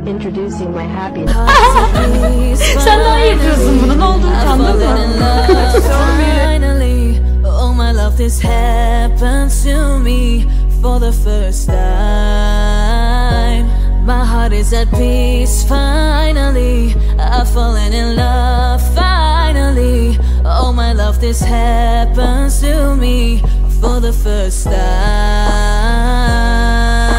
Introducing my happiness. Sen daha iyi yapıyorsun bunu. Ne olduğunu sandın mı? Finally, oh my love, this happened to me for the first time. My heart is at peace finally. I've fallen in love finally. Oh my love, this happens to me for the first time.